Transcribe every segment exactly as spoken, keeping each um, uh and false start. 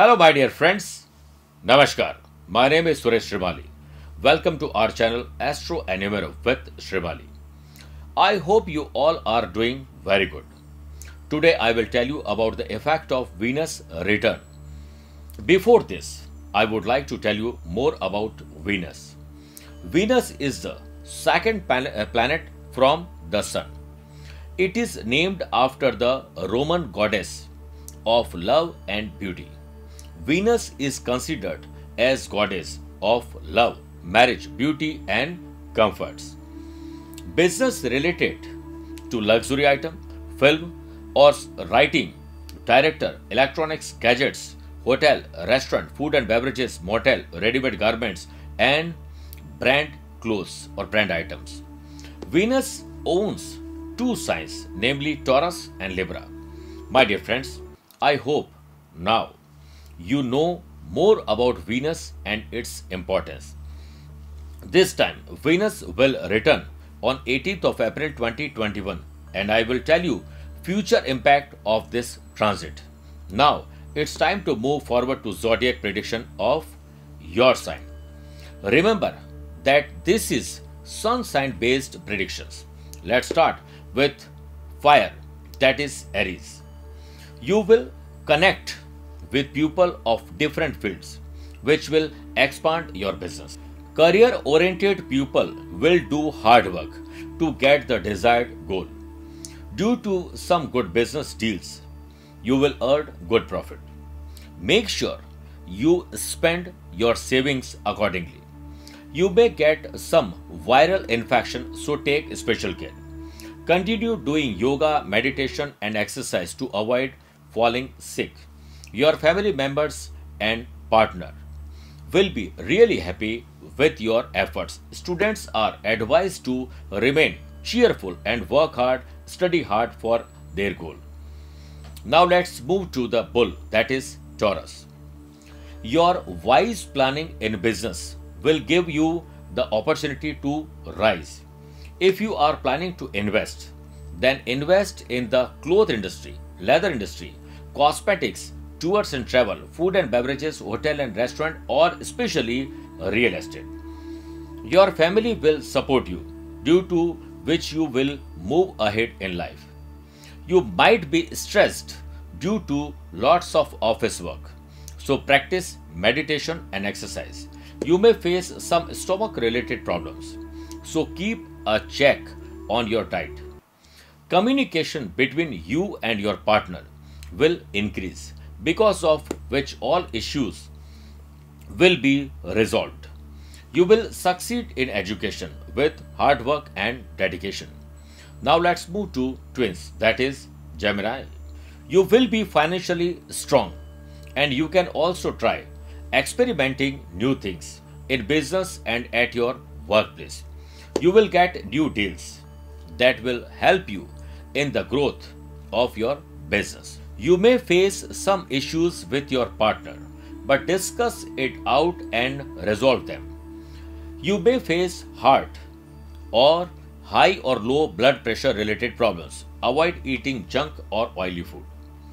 Hello, my dear friends. Namaskar. My name is Suresh Srimali. Welcome to our channel Astro and Numero with Srimali. I hope you all are doing very good. Today I will tell you about the effect of Venus return. Before this, I would like to tell you more about Venus. Venus is the second planet from the Sun. It is named after the Roman goddess of love and beauty. Venus is considered as goddess of love, marriage, beauty and comforts. Business related to luxury item, film or writing, director, electronics, gadgets, hotel, restaurant, food and beverages, motel, ready-made garments and brand clothes or brand items. Venus owns two signs, namely Taurus and Libra. My dear friends, I hope now you know more about Venus and its importance. This time, Venus will return on eighteenth of April twenty twenty-one and I will tell you future impact of this transit. Now, it's time to move forward to zodiac prediction of your sign. Remember that this is sun sign based predictions. Let's start with fire, that is Aries. You will connect with people of different fields, which will expand your business. Career-oriented people will do hard work to get the desired goal. Due to some good business deals, you will earn good profit. Make sure you spend your savings accordingly. You may get some viral infection, so take special care. Continue doing yoga, meditation and exercise to avoid falling sick. Your family members and partner will be really happy with your efforts. Students are advised to remain cheerful and work hard, study hard for their goal. Now let's move to the bull, that is Taurus. Your wise planning in business will give you the opportunity to rise. If you are planning to invest, then invest in the cloth industry, leather industry, cosmetics, tours and travel, food and beverages, hotel and restaurant, or especially real estate. Your family will support you, due to which you will move ahead in life. You might be stressed due to lots of office work, so practice meditation and exercise. You may face some stomach related problems, so keep a check on your diet. Communication between you and your partner will increase, because of which all issues will be resolved. You will succeed in education with hard work and dedication. Now let's move to twins, that is Gemini. You will be financially strong and you can also try experimenting new things in business and at your workplace. You will get new deals that will help you in the growth of your business. You may face some issues with your partner, but discuss it out and resolve them. You may face heart or high or low blood pressure related problems. Avoid eating junk or oily food.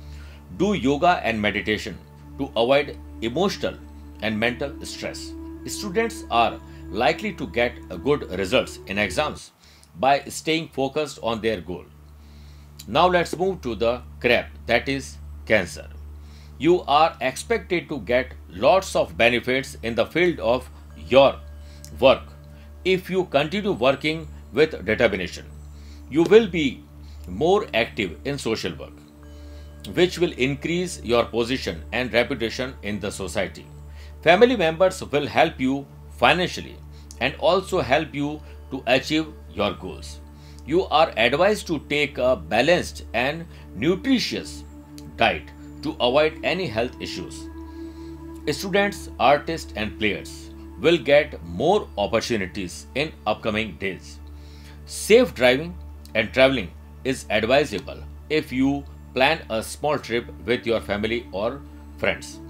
Do yoga and meditation to avoid emotional and mental stress. Students are likely to get good results in exams by staying focused on their goal. Now let's move to the crab, that is Cancer. You are expected to get lots of benefits in the field of your work if you continue working with determination. You will be more active in social work, which will increase your position and reputation in the society. Family members will help you financially and also help you to achieve your goals. You are advised to take a balanced and nutritious diet to avoid any health issues. Students, artists and players will get more opportunities in upcoming days. Safe driving and traveling is advisable if you plan a small trip with your family or friends.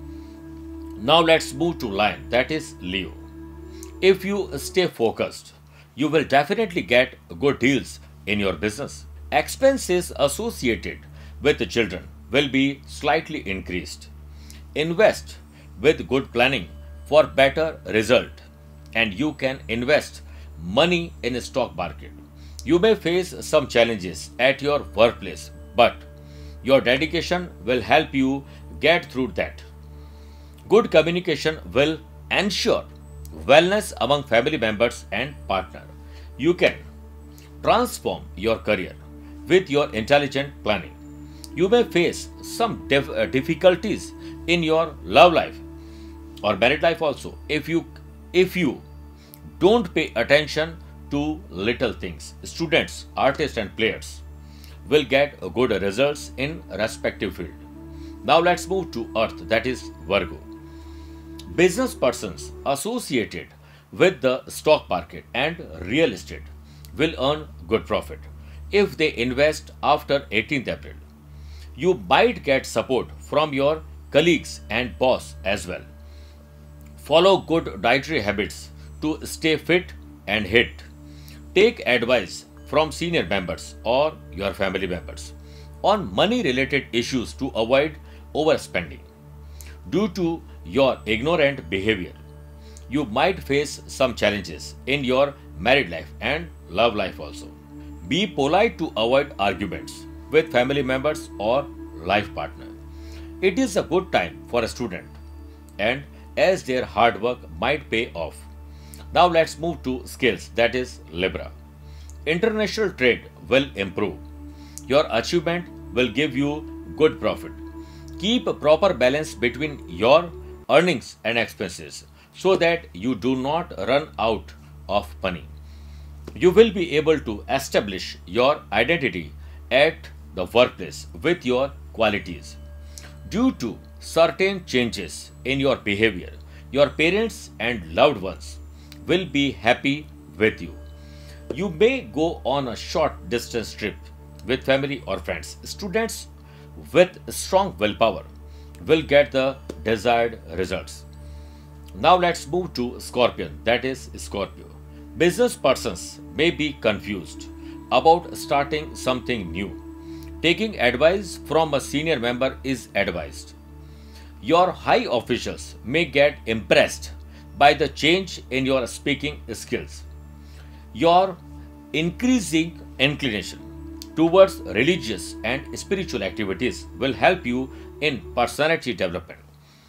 Now let's move to Lion, that is Leo. If you stay focused, you will definitely get good deals in your business. Expenses associated with the children will be slightly increased. Invest with good planning for better result, and you can invest money in the stock market. You may face some challenges at your workplace, but your dedication will help you get through that. Good communication will ensure wellness among family members and partner. You can transform your career with your intelligent planning. You may face some dif- uh, difficulties in your love life or married life also if you if you don't pay attention to little things. Students, artists and players will get good results in respective field. Now let's move to Earth, that is Virgo. Business persons associated with the stock market and real estate will earn good profit if they invest after eighteenth April. You might get support from your colleagues and boss as well. Follow good dietary habits to stay fit and hit. Take advice from senior members or your family members on money related issues to avoid overspending. Due to your ignorant behavior, you might face some challenges in your married life and love life also. Be polite to avoid arguments with family members or life partner. It is a good time for a student, and as their hard work might pay off. Now let's move to skills, that is Libra. International trade will improve. Your achievement will give you good profit. Keep a proper balance between your earnings and expenses so that you do not run out of money. You will be able to establish your identity at the workplace with your qualities. Due to certain changes in your behavior, your parents and loved ones will be happy with you. You may go on a short distance trip with family or friends. Students with strong willpower will get the desired results. Now let's move to Scorpion, that is Scorpio. Business persons may be confused about starting something new. Taking advice from a senior member is advised. Your high officials may get impressed by the change in your speaking skills. Your increasing inclination towards religious and spiritual activities will help you in personality development.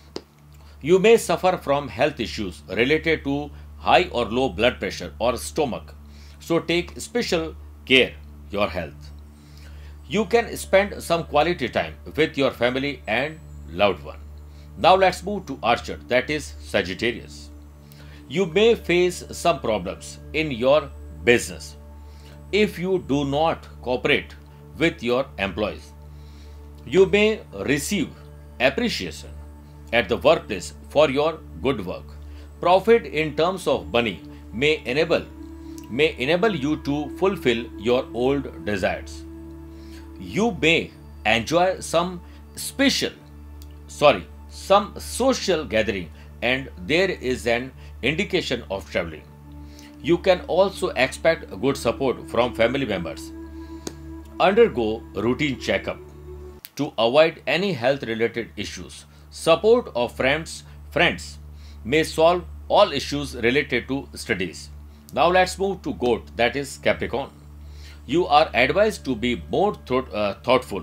You may suffer from health issues related to high or low blood pressure or stomach, so take special care your health. You can spend some quality time with your family and loved one. Now let's move to Archer, that is Sagittarius. You may face some problems in your business if you do not cooperate with your employees. You may receive appreciation at the workplace for your good work. Profit in terms of money may enable may enable you to fulfill your old desires. You may enjoy some special sorry some social gathering, and there is an indication of traveling. You can also expect good support from family members. Undergo routine checkup to avoid any health related issues. Support of friends friends may solve all issues related to studies. Now let's move to Goat, that is Capricorn. You are advised to be more thought, uh, thoughtful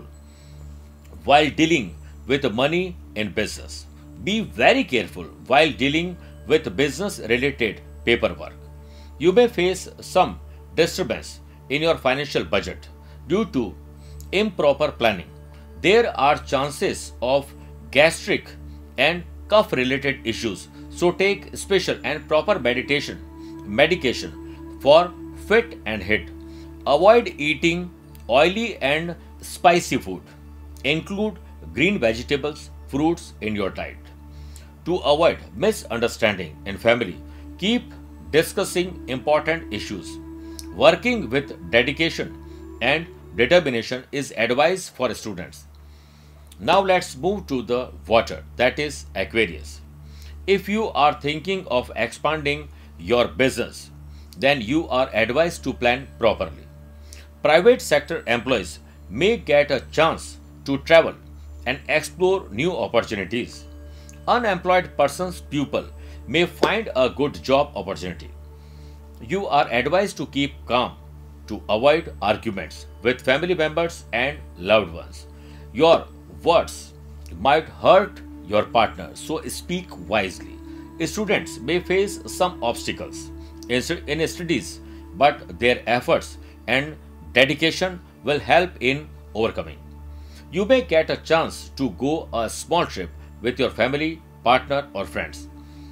while dealing with money in business. Be very careful while dealing with business related paperwork. You may face some disturbance in your financial budget due to improper planning. There are chances of gastric and cough related issues, so take special and proper meditation medication for fit and hit. Avoid eating oily and spicy food. Include green vegetables, fruits in your diet. To avoid misunderstanding in family, keep discussing important issues. Working with dedication and determination is advised for students. Now let's move to the water, that is Aquarius. If you are thinking of expanding your business, then you are advised to plan properly. Private sector employees may get a chance to travel and explore new opportunities. unemployed person's pupil may find a good job opportunity. You are advised to keep calm to avoid arguments with family members and loved ones. Your words might hurt your partner, so speak wisely. Students may face some obstacles in in studies, but their efforts and dedication will help in overcoming. You may get a chance to go a small trip with your family, partner, or friends.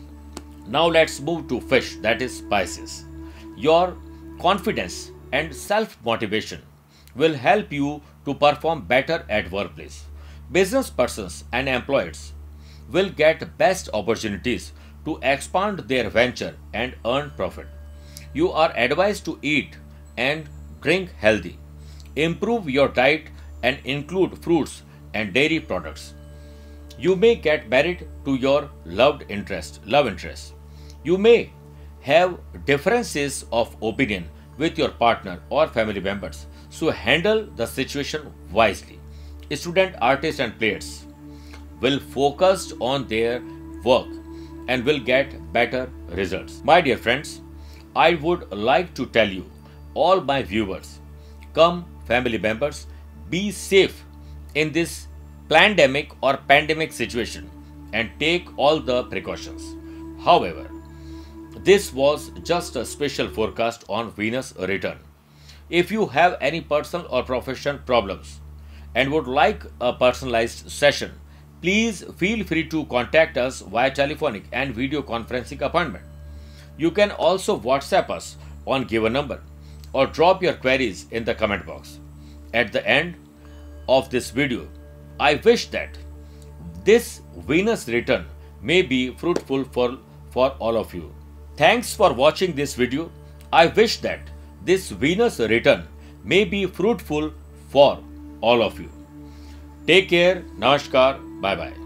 Now let's move to fish, that is Pisces. Your confidence and self-motivation will help you to perform better at workplace. Business persons and employees will get best opportunities to expand their venture and earn profit. You are advised to eat and drink healthy. Improve your diet and include fruits and dairy products. You may get married to your loved interest, love interest. You may have differences of opinion with your partner or family members, so handle the situation wisely. Student, artists, and players will focus on their work and will get better results. My dear friends, I would like to tell you, all my viewers, come family members, be safe in this pandemic or pandemic situation and take all the precautions. However, this was just a special forecast on Venus return. If you have any personal or professional problems and would like a personalized session, please feel free to contact us via telephonic and video conferencing appointment. You can also WhatsApp us on given number or drop your queries in the comment box. At the end of this video, I wish that this Venus return may be fruitful for, for all of you. Thanks for watching this video. I wish that this Venus return may be fruitful for all of you. Take care. Namaskar. Bye bye.